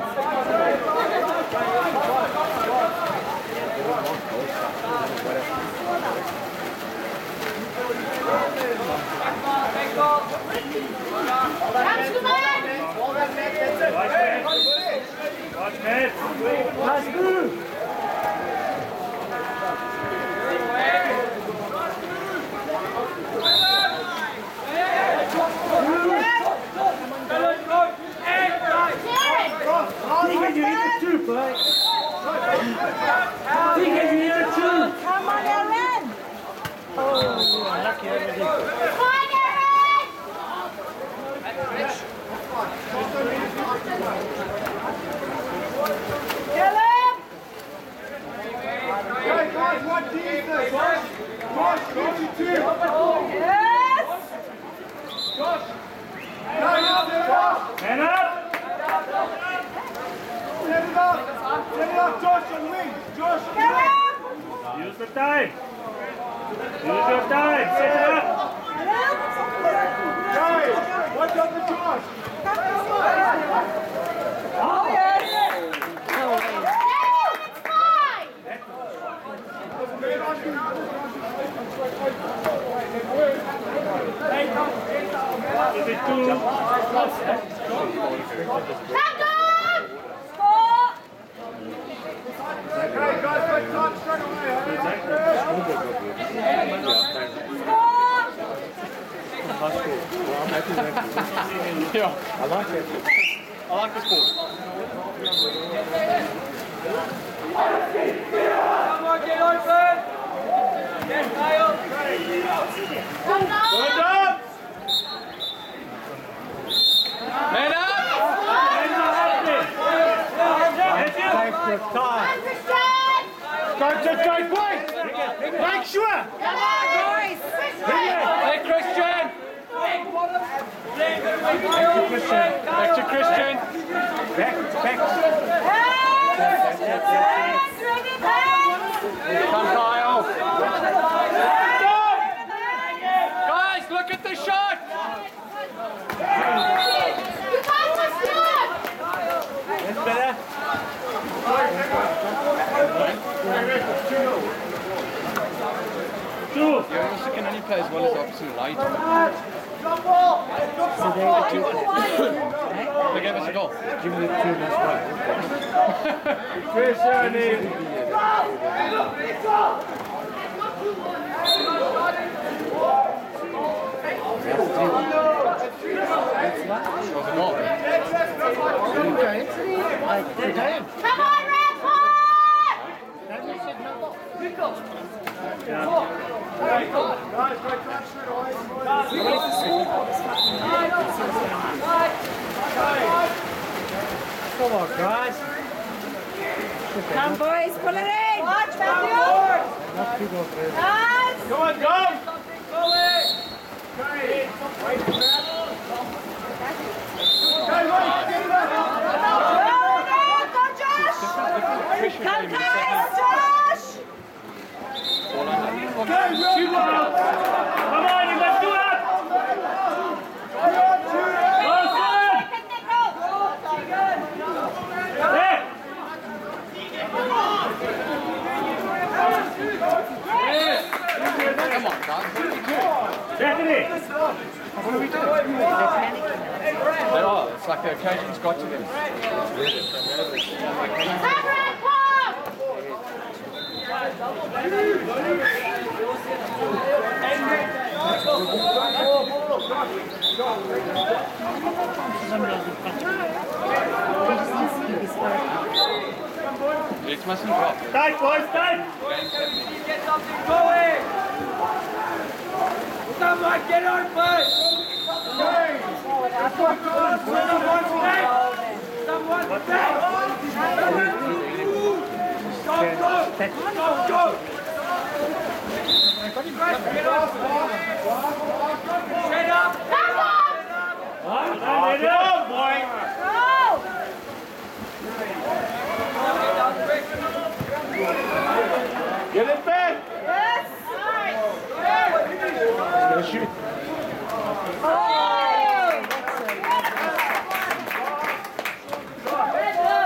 Use the time. Use your time. Set it up. Guys, watch out for Josh. Oh, yes. Is it too? Okay, guys, good time straight away. Yeah, I like it. I like the sport. Come on, get open! Get Kyle! Good job! Man up! Concentrate, boys! Make sure! Come on, boys! Hey, Christian! Back to Christian! Back. Come, Kyle! Guys, look at the shot! That's better. Two. You also can only play as well as the opposite light. They gave us a goal. Give me the two next one. Come on, Red Bull! Come on, guys. Come, boys, pull it in! Watch, Matthew! Not too good, Chris. Guys! Come on, go! Come, guys, Josh! Come on, you must do it! Come on, guys. Bethany! What are we doing? They are. It's like the occasion's got to them. It mustn't drop. Tight, boys, tight! Get something going! Someone get on first! Someone back! Someone back! Go! Get off! Straight up! Come on! Get on, boy! Get it back! Yes! He's gonna shoot. Oh!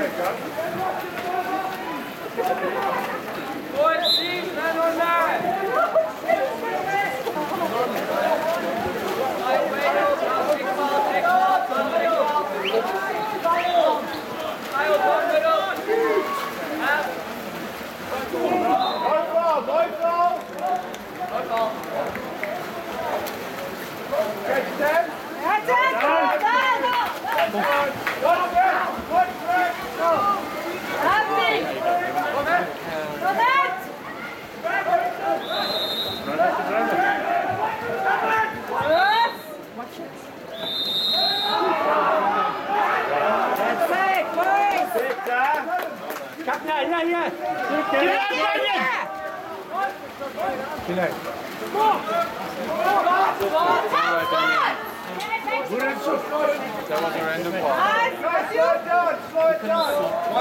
That was a random ball. Slow it down.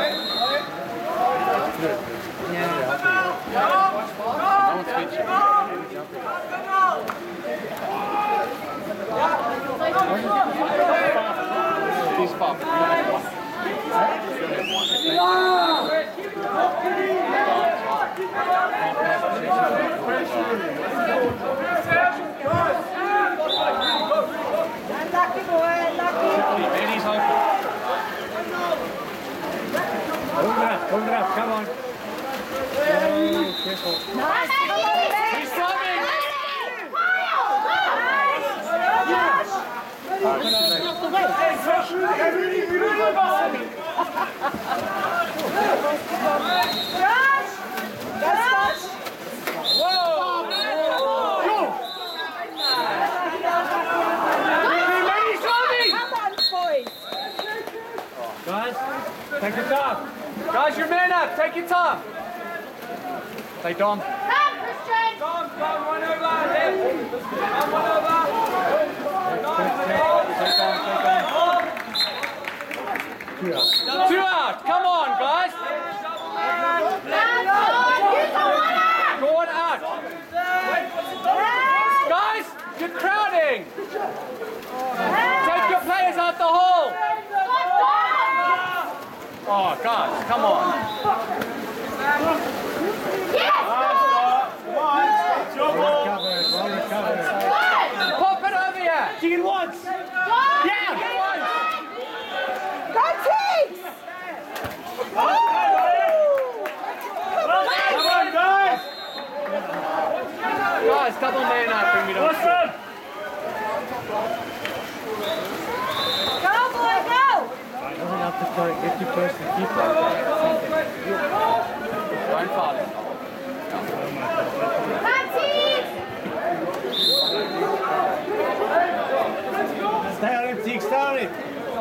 No one's featured. He's popping. Unlucky boy, unlucky. And he's open. Hold it up, come on. Oh, careful. Nice. He's coming! Guys, take your time. Guys, your man up. Take your time. Play Dom. Come, Christian. Dom, one over, left. One over. Two out. Come on, guys. Go on out. Guys, you're crowding. Take your players out the hole. Oh, guys, come on. Well recovered. Pop it over here. Dig it once. Yeah, get one. Guys, double man up. Bring me to Awesome! Go, boy, go. Doesn't have to try to get you close to keep that. Don't foul him. Stay on him, Teague, stay on him.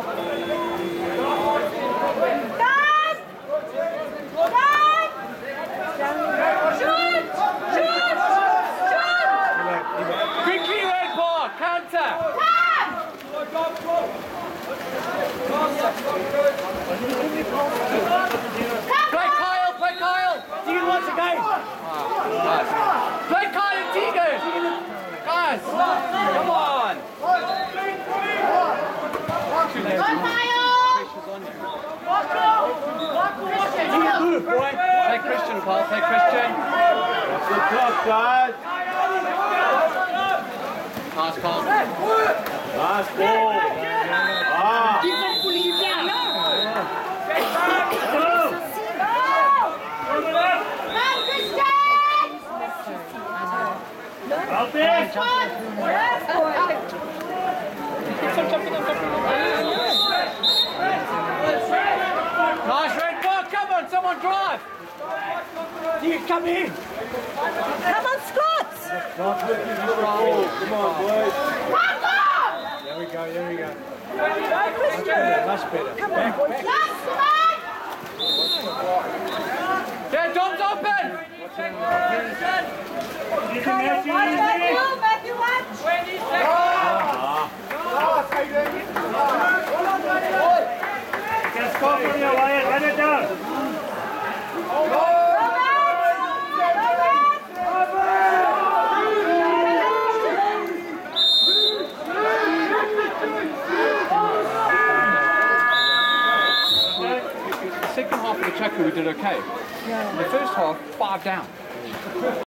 Quickly, red ball. Counter. Play Kyle. Play Kyle. Dig it once again. Play Kyle and Tegan. Guys, come on. Move, boy. Play Christian, Paul. Play Christian. That's the top, guys. Pass, Paul. Last ball. Ah. Help it! Nice red ball. Come on, someone drive. You come in. Come on, Scott. Come on, boys. There we go, there we go. Much better. Back. Yeah, Dom's open. Easy, Matthew, Matthew, watch. 20 seconds. You can score from your wire, run it down. we did okay. In the first half, 5 down.